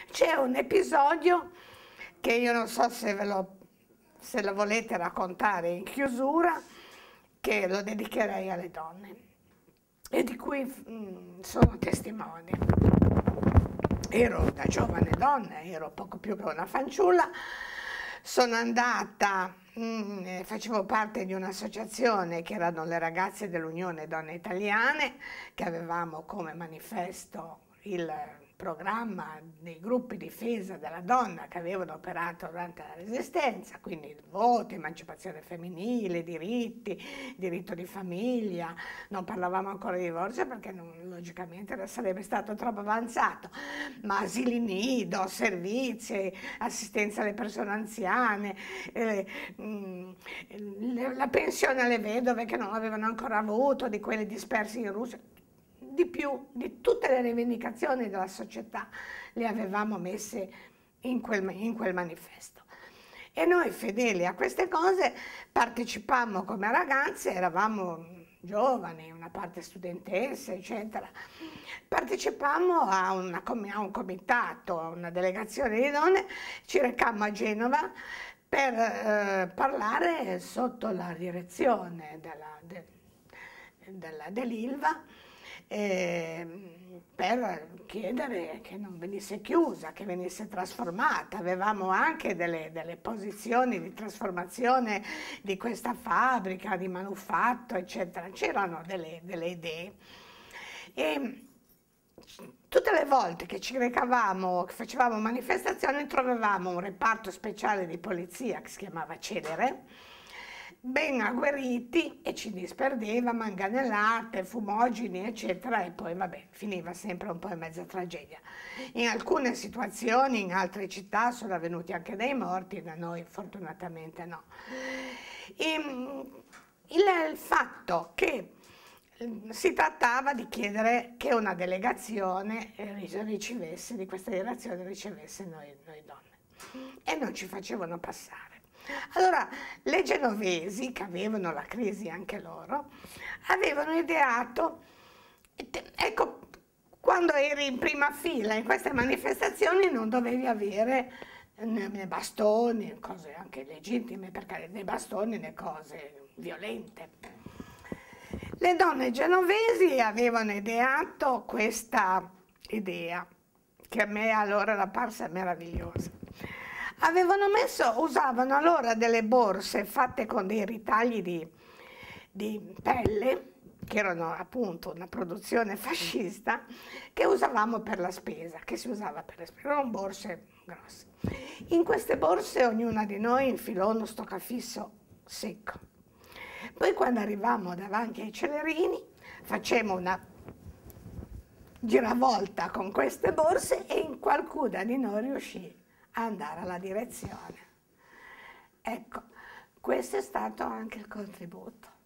C'è un episodio che io non so se se lo volete raccontare in chiusura, che lo dedicherei alle donne e di cui sono testimone. Ero una giovane donna, ero poco più che una fanciulla, sono andata, facevo parte di un'associazione che erano le ragazze dell'Unione Donne Italiane, che avevamo come manifesto il programma dei gruppi difesa della donna che avevano operato durante la Resistenza, quindi il voto, emancipazione femminile, diritti, diritto di famiglia, non parlavamo ancora di divorzio perché logicamente sarebbe stato troppo avanzato, ma asili nido, servizi, assistenza alle persone anziane, la pensione alle vedove che non avevano ancora avuto, di quelle disperse in Russia. Di più, di tutte le rivendicazioni della società le avevamo messe in quel manifesto. E noi, fedeli a queste cose, partecipammo come ragazze, eravamo giovani, una parte studentesse, eccetera. Partecipammo a un comitato, a una delegazione di donne, ci recammo a Genova per parlare sotto la direzione dell'Ilva, per chiedere che non venisse chiusa, che venisse trasformata. Avevamo anche delle posizioni di trasformazione di questa fabbrica, di manufatto, eccetera. C'erano delle idee. E tutte le volte che ci recavamo, che facevamo manifestazioni, trovavamo un reparto speciale di polizia che si chiamava Celere, ben agguerriti, e ci disperdeva manganellate, fumogeni, eccetera, e poi vabbè, finiva sempre un po' in mezza tragedia. In alcune situazioni, in altre città, sono avvenuti anche dei morti, da noi fortunatamente no. Il fatto che si trattava di chiedere che una delegazione ricevesse, di questa delegazione ricevesse noi donne, e non ci facevano passare. Allora, le genovesi, che avevano la crisi anche loro, avevano ideato, ecco, quando eri in prima fila in queste manifestazioni non dovevi avere né bastoni, cose anche legittime, perché né bastoni né cose violente. Le donne genovesi avevano ideato questa idea, che a me allora era parsa meravigliosa. Usavano allora delle borse fatte con dei ritagli di pelle, che erano appunto una produzione fascista, che usavamo per la spesa, che si usava per la spesa, erano borse grosse. In queste borse ognuna di noi infilò uno stoccafisso secco. Poi quando arrivavamo davanti ai celerini, facemmo una giravolta con queste borse e in qualcuna di noi riuscì a andare alla direzione. Ecco, questo è stato anche il contributo.